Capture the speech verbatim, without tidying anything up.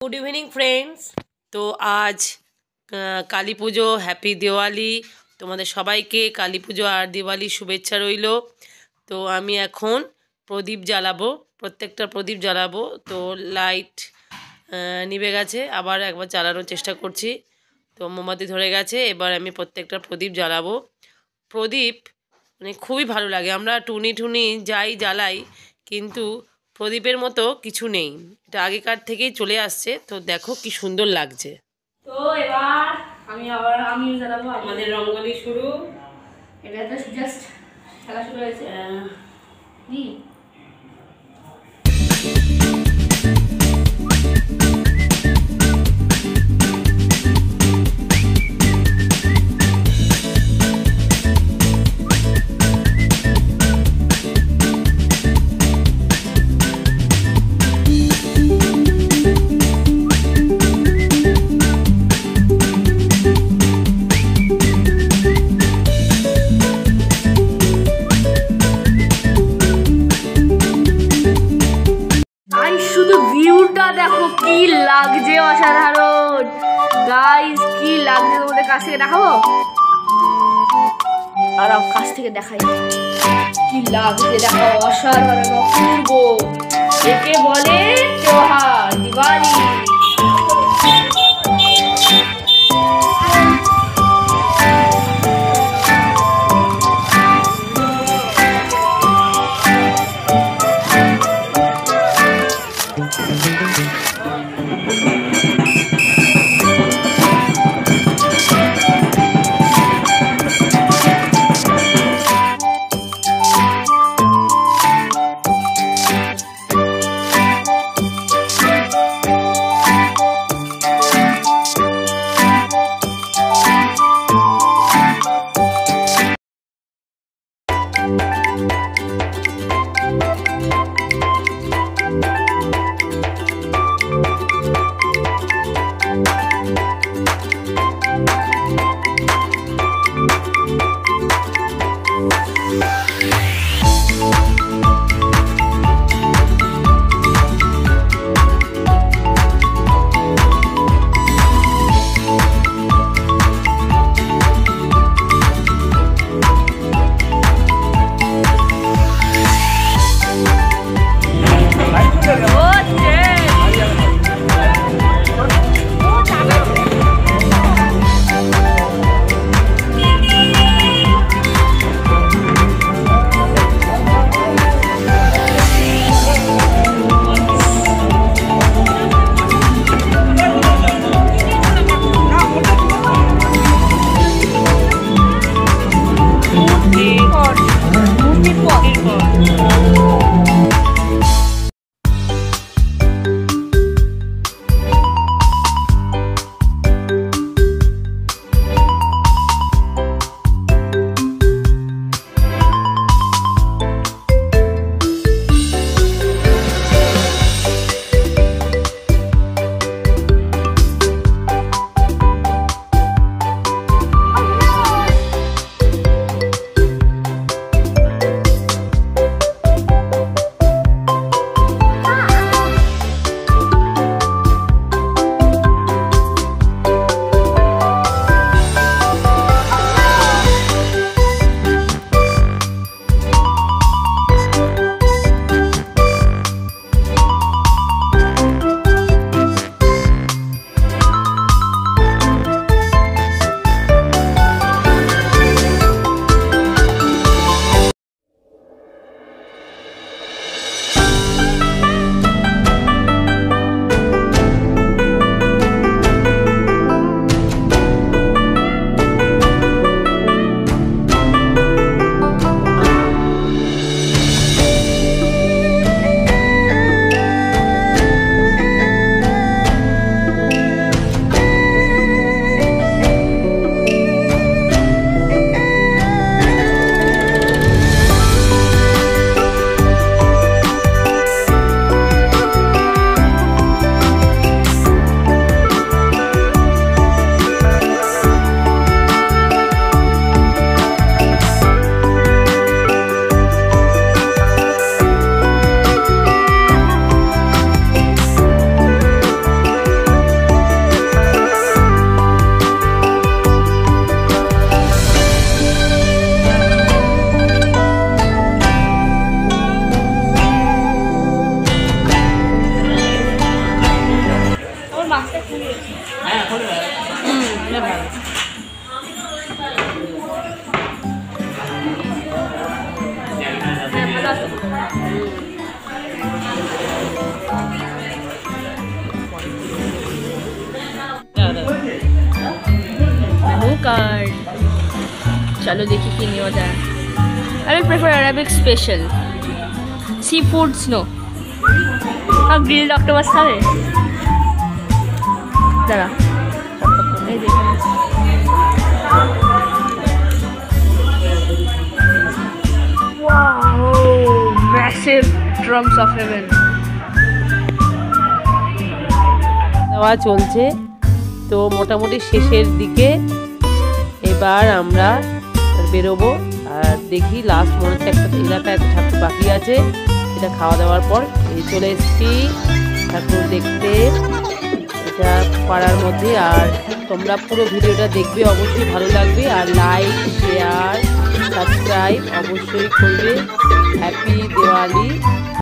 Good evening friends. তো আজ কালী পুজো, happy Diwali. তোমাদের সবাইকে কালী পুজো আর দিওয়ালি শুভেচ্ছা রইল। তো আমি এখন প্রদীপ জ্বালাবো, প্রত্যেকটা প্রদীপ জ্বালাবো। তো লাইট নিভে গেছে, আবার একবার জ্বালানোর চেষ্টা করছি। তো মোমবাতি ধরে গেছে, এবার আমি প্রত্যেকটা প্রদীপ জ্বালাবো। প্রদীপ মানে খুবই ভালো লাগে। আমরা টুনি টুনি যাই জ্বালাই, কিন্তু প্রদীপের মতো কিছু নেই। এটা আগেকার থেকেই চলে আসছে। তো দেখো কি সুন্দর লাগছে। তো এবার আমি আবার আমি জ্বালাবো। আমাদের রঙ্গোলি শুরু। এটা তো জাস্ট খেলা শুরু হয়েছে। হুম দেখো কি লাগছে, অসাধারণ গাইস, কি লাগছে তোমাদের কাছ থেকে দেখাবো। আর কাছ থেকে দেখাই কি লাগছে, দেখো অসাধারণ অপূর্ব। একে বলে त्योहार दिवाली। चलो देखी कि नहीं होता है। I will prefer Arabic special. Seafoods no. हाँ grilled octopus खावे। जरा। ये देखो। Wow, massive drums of heaven. দেওয়া চলছে, তো মোটামুটি শেষের দিকে এবার আমরা বেরোবো। আর দেখি লাস্ট মনে হচ্ছে একটা এলাকায় একটা ঠাকুর বাকি আছে, এটা খাওয়া দাওয়ার পর এই চলে এসেছি ঠাকুর দেখতে, এটা পাড়ার মধ্যে। আর তোমরা পুরো ভিডিওটা দেখবে, অবশ্যই ভালো লাগবে। আর লাইক শেয়ার সাবস্ক্রাইব অবশ্যই করবে। হ্যাপি দিওয়ালি।